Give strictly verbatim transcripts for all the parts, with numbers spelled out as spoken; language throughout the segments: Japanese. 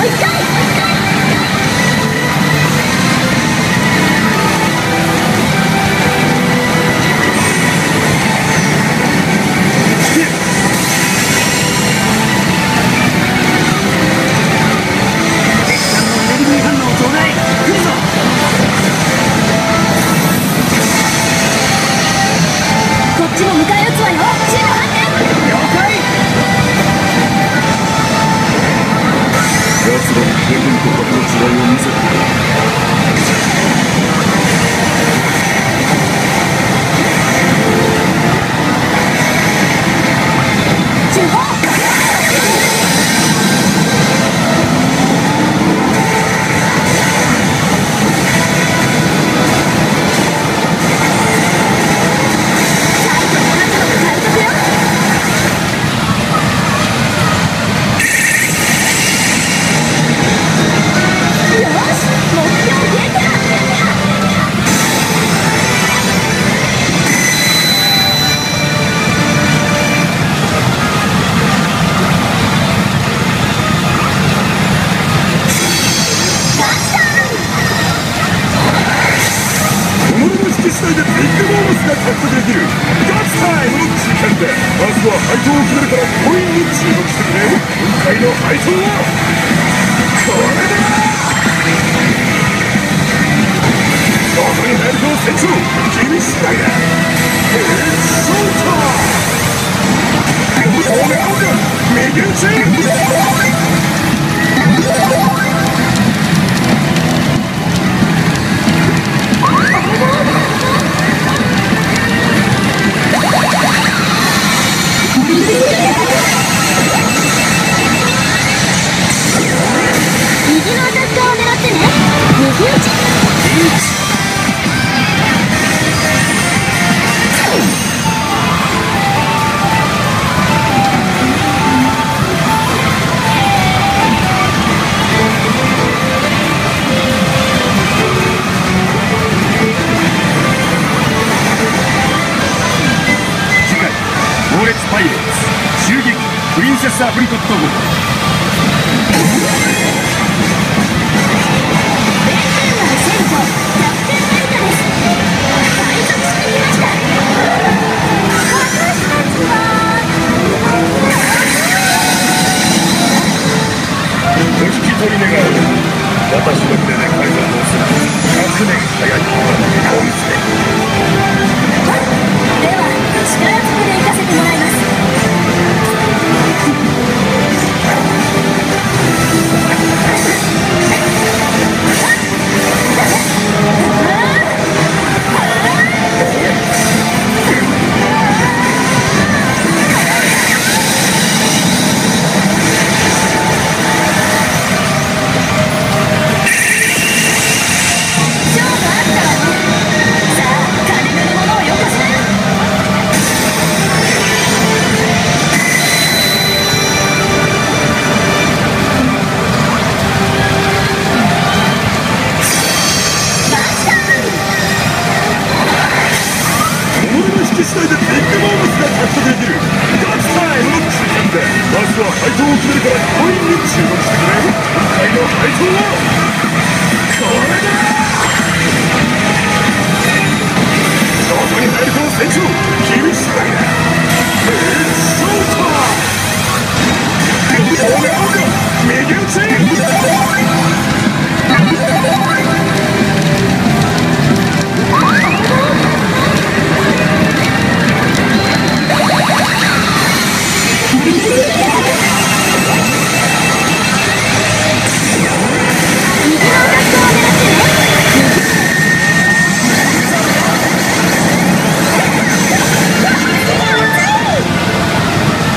一回。 アプリコット号。お引き取り願う。私の筆で改造をするひゃくねん早い本性。 では力ずくで行かせてもらいます。 こ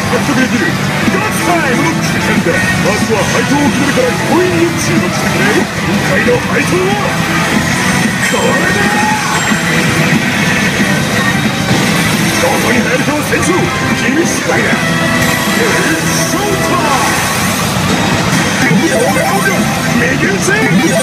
獲得できるガチタイムの時間だ。まずは配当を決めるからコインに注目してくれ。今回の配当はこれだ。どこに入るかは戦場君次第だ。ショータイム。これこそ右打ち。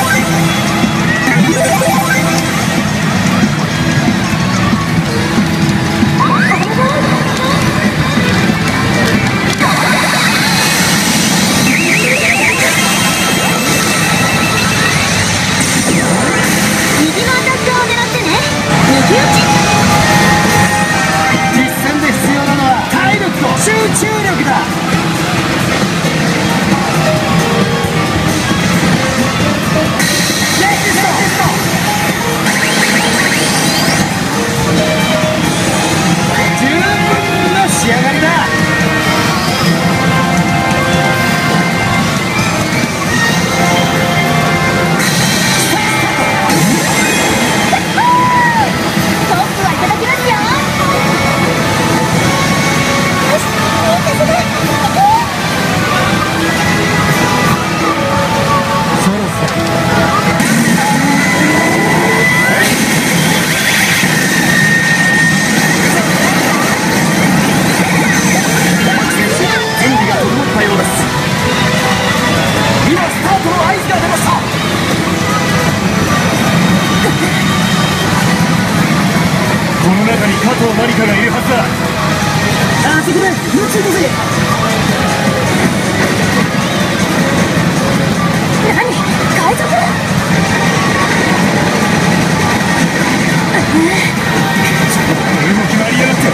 何かがいるはずだ。あそこで宇宙だぜ。何海賊？動き回りやがって。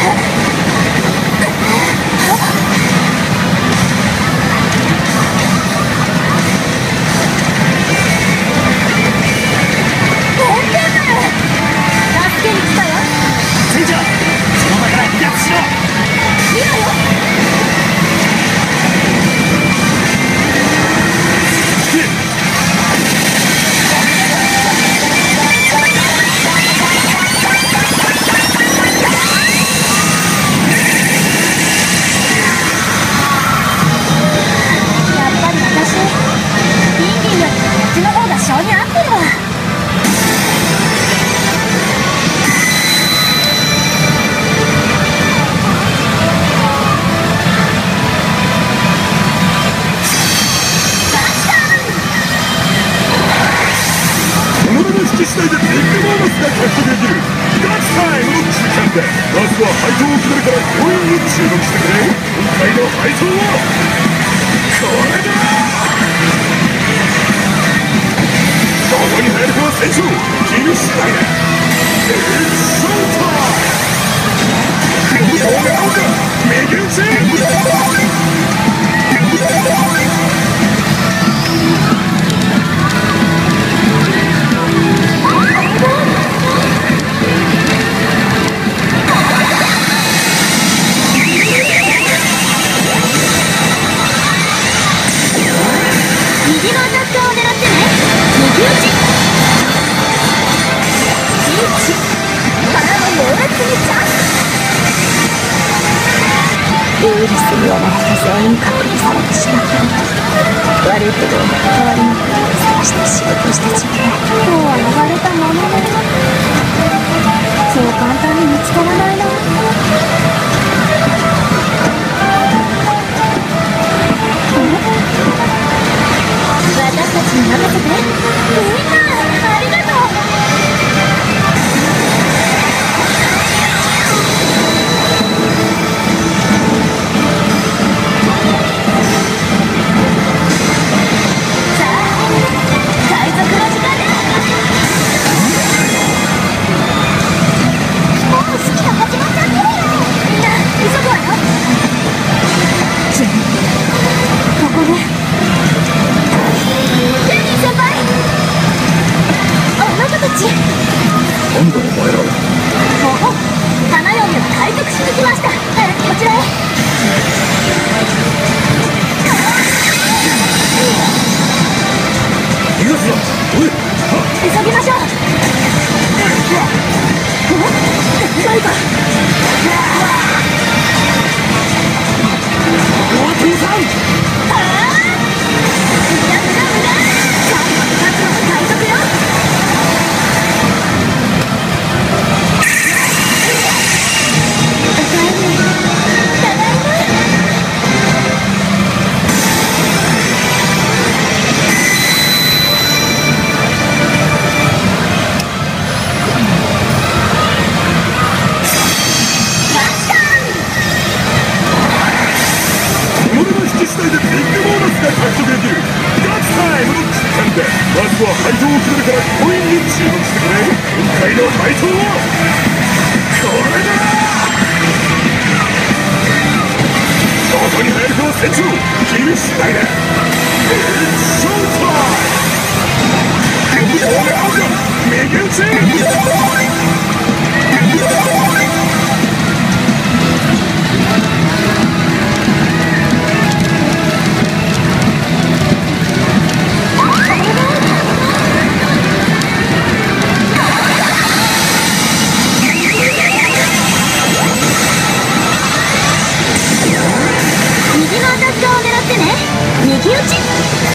次第でビッグボーナスが獲得できるガチタイムの時間だ。まずは配当を決めるからコインに注目してくれ。今回の配当はこれだ。どこに入るかは戦場君次第だ。ショータイム。これ青か右打ち。ウイルスにはまた全員隔離されてしまったんだ。悪いけど代わりにプロを探して仕事してちくれ。今日は呼ばれたもののそう簡単に見つからないな。私たちに任せて。みんなありがとう。 まずは配当を決めるからコインに注目してくれ。今回の配当はこれだ。どこに入るかは船長君次第だ。It's showtime。右打ち。 右のアタッカーを狙ってね。右打ち。